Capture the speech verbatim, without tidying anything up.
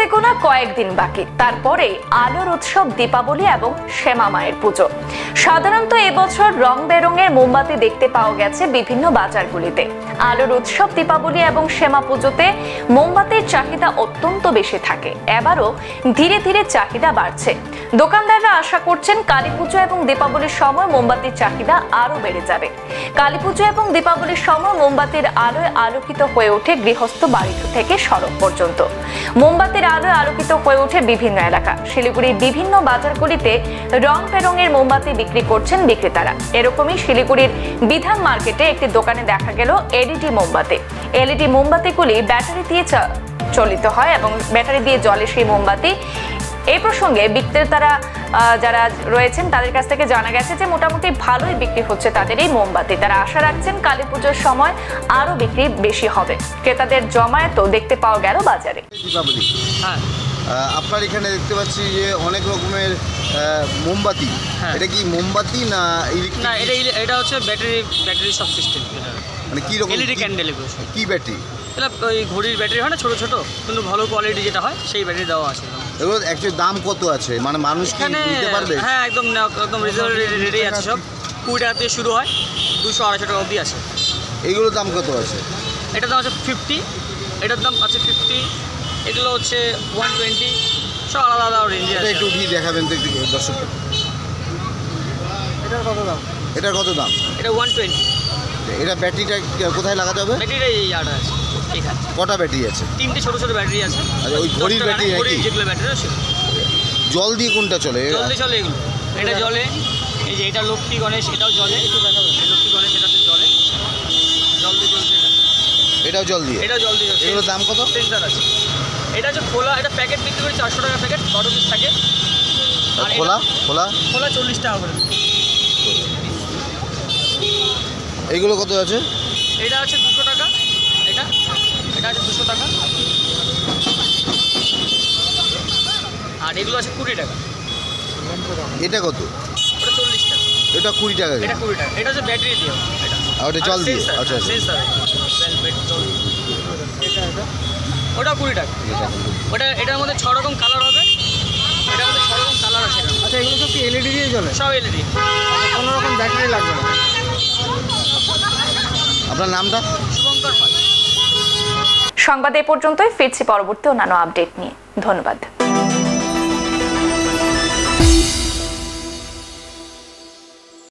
হাতে গোনা কয়েকদিন বাকি, তারপরে আলোর উৎসব দীপাবলি এবং শ্যামা মায়ের পুজো। সাধারণত এবছর রং বেরঙের মোমবাতি দেখতে পাওয়া গেছে বিভিন্ন বাজারগুলিতে। আলোর উৎসব দীপাবলি এবং শ্যামা পুজোতে মোমবাতির চাহিদা অত্যন্ত বেশি থাকে। এবারও ধীরে ধীরে চাহিদা বাড়ছে। দোকানদাররা আশা করছেন কালী পুজো এবং দীপাবলির সময় মোমবাতির চাহিদা আরো বেড়ে যাবে। কালী পুজো এবং দীপাবলির সময় মোমবাতির আলোয় আলোকিত হয়ে ওঠে গৃহস্থ বাড়ি থেকে সড়ক পর্যন্ত। মোমবাতির আলোয় আলোকিত হয়ে ওঠে বিভিন্ন এলাকা। শিলিগুড়ির বিভিন্ন বাজারগুলিতে রং বেরঙের মোমবাতি বিক্রি করছেন বিক্রেতারা। এরকমই শিলিগুড়ির বিধান মার্কেটে একটি দোকানে দেখা গেল এলইডি মোমবাতি। এলইডি মোমবাতিগুলি ব্যাটারি দিয়ে চালিত হয় এবং ব্যাটারি দিয়ে জ্বলে সেই মোমবাতি। এই প্রসঙ্গে বিক্রেতারা যারা রয়েছেন তাদের কাছ থেকে জানা গেছে যে মোটামুটি ভালোই বিক্রি হচ্ছে তাদের এই মোমবাতি। তারা আশা রাখছেন কালী পুজোর সময় আরো বিক্রি বেশি হবে। ক্রেতাদের জমায়েতও দেখতে পাওয়া গেল বাজারে। দীপাবলি, হ্যাঁ, আপনার এখানে দেখতে পাচ্ছি যে অনেক রকমের মোমবাতি। এটা কি মোমবাতি না ইলেকট্রিক? না, এটা এটা হচ্ছে ব্যাটারি ব্যাটারি সব সিস্টেম। মানে কি রকম এলইডি ক্যান্ডেল এগুলো। কি ব্যাটারি? এটা ওই ঘড়ির ব্যাটারি হয় না, ছোটো ছোটো, কিন্তু ভালো কোয়ালিটি যেটা হয় সেই ব্যাটারি দেওয়া আছে। এগুলো অ্যাকচুয়ালি দাম কত আছে, মানে মানুষ কি নিতে পারবে? হ্যাঁ, একদম একদম রিজনেবল রেটে আছে সব। কুড়ি টাকা থেকে শুরু হয়, দুশো আড়াইশো টাকা অবধি আছে। এইগুলোর দাম কত আছে? এটার দাম আছে ফিফটি, এটার দাম আছে ফিফটি, এগুলো হচ্ছে ওয়ান টোয়েন্টি, সব আলাদা আলাদা রেঞ্জে আছে। একটু উঠিয়ে দেখাবেন তো একটু দর্শক। এটার কত দাম? এটার কত দাম? এটা ওয়ান টোয়েন্টি। এটা ব্যাটারিটা কোথায় লাগাতে হবে? ব্যাটারিটা এই আট আছে। এখানে কটা ব্যাটারি আছে? তিনটে ছোটো ছোটো ব্যাটারি আছে। আচ্ছা, ওই ঘড়ির ব্যাটারি নাকি? যেগুলো ব্যাটারি আছে। জল দিয়ে কোনটা চলে? জল দিয়ে চলে এগুলো। এটা জলে, এই যে এটা লক্ষ্মী গণেশ, এটাও জলে। লক্ষ্মী গণেশ এটাতে জলে, জল দিয়ে চলছে। এটাও জল দিয়ে? এটাও জল দিয়ে। এগুলোর দাম কত? সেন্সার আছে। এটা হচ্ছে খোলা, এটা প্যাকেট বিক্রি করে চারশো টাকা প্যাকেট, বড় পিস থাকে। আর খোলা খোলা খোলা চল্লিশ টাকা করে। এইগুলো কত আছে? এটা আছে দুশো টাকা, এটা এটা আছে দুশো টাকা, আর এগুলো আছে কুড়ি টাকা। এটা কত? ওটা চল্লিশ টাকা। এটা কুড়ি টাকা? এটা কুড়ি টাকা। এটা হচ্ছে ব্যাটারি দিয়ে। এটা আর ওটা জল দিয়ে? আচ্ছা, সেন্সার জল। ওটা কুড়ি টাকা। ওটা এটার মধ্যে ছ রকম কালার হবে। এটার মধ্যে ছ রকম কালার আছে। আচ্ছা, এগুলো সব কি এলইডি দিয়ে চলে? সব এলইডি, কোনো রকম ব্যাটারি লাগবে না। আপনার নামটা? শুভঙ্কর পাল। সংবাদ এ পর্যন্তই। ফিরছি পরবর্তী অন্যান্য আপডেট নিয়ে। ধন্যবাদ।